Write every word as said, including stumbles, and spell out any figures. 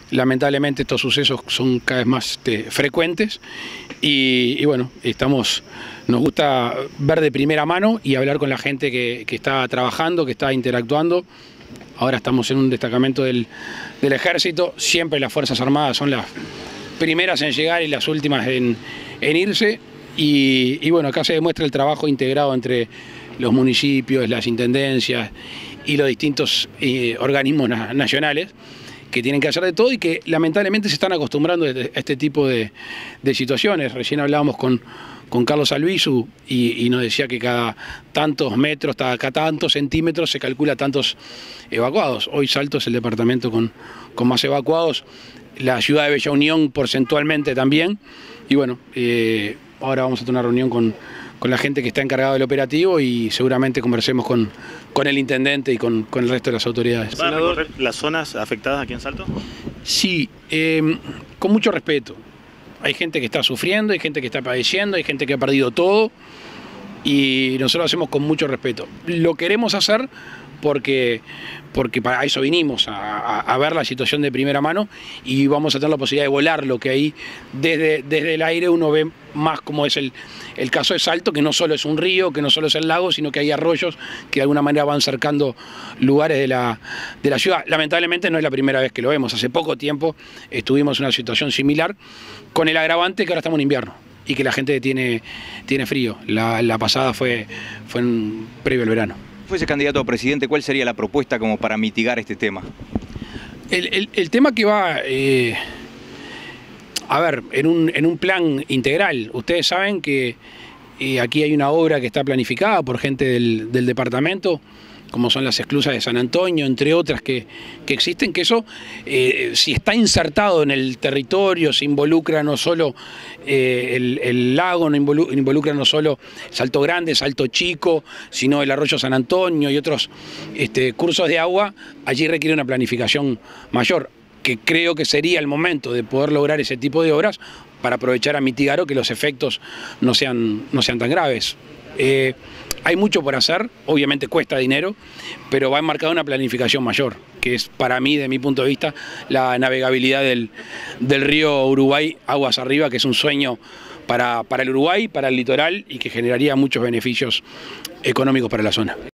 lamentablemente estos sucesos son cada vez más este, frecuentes y, y bueno, estamos, nos gusta ver de primera mano y hablar con la gente que, que está trabajando, que está interactuando. Ahora estamos en un destacamento del, del Ejército, siempre las Fuerzas Armadas son las primeras en llegar y las últimas en, en irse y, y bueno, acá se demuestra el trabajo integrado entre los municipios, las intendencias y los distintos eh, organismos na nacionales que tienen que hacer de todo y que lamentablemente se están acostumbrando a este tipo de, de situaciones. Recién hablábamos con, con Carlos Albizu y, y nos decía que cada tantos metros, cada, cada tantos centímetros se calcula tantos evacuados. Hoy Salto es el departamento con, con más evacuados, la ciudad de Bella Unión porcentualmente también. Y bueno, eh, ahora vamos a tener una reunión con, con la gente que está encargada del operativo y seguramente conversemos con, con el intendente y con, con el resto de las autoridades. ¿Va a recorrer las zonas afectadas aquí en Salto? Sí, eh, con mucho respeto. Hay gente que está sufriendo, hay gente que está padeciendo, hay gente que ha perdido todo y nosotros lo hacemos con mucho respeto. Lo queremos hacer porque, porque para eso vinimos, a, a ver la situación de primera mano y vamos a tener la posibilidad de volar lo que ahí desde, desde el aire uno ve más como es el, el caso de Salto, que no solo es un río, que no solo es el lago, sino que hay arroyos que de alguna manera van cercando lugares de la, de la ciudad. Lamentablemente no es la primera vez que lo vemos, hace poco tiempo estuvimos en una situación similar, con el agravante que ahora estamos en invierno y que la gente tiene, tiene frío. La, la pasada fue, fue en, previo al verano. Si fuese candidato a presidente, ¿cuál sería la propuesta como para mitigar este tema? El, el, el tema que va, eh, a ver, en un, en un plan integral. Ustedes saben que eh, aquí hay una obra que está planificada por gente del, del departamento, como son las esclusas de San Antonio, entre otras que, que existen, que eso, eh, si está insertado en el territorio, se involucra no solo eh, el, el lago, no involucra, involucra no solo Salto Grande, Salto Chico, sino el arroyo San Antonio y otros este, cursos de agua, allí requiere una planificación mayor, que creo que sería el momento de poder lograr ese tipo de obras para aprovechar a mitigar o que los efectos no sean, no sean tan graves. Eh, hay mucho por hacer, obviamente cuesta dinero, pero va enmarcada una planificación mayor, que es para mí, de mi punto de vista, la navegabilidad del, del río Uruguay aguas arriba, que es un sueño para, para el Uruguay, para el litoral y que generaría muchos beneficios económicos para la zona.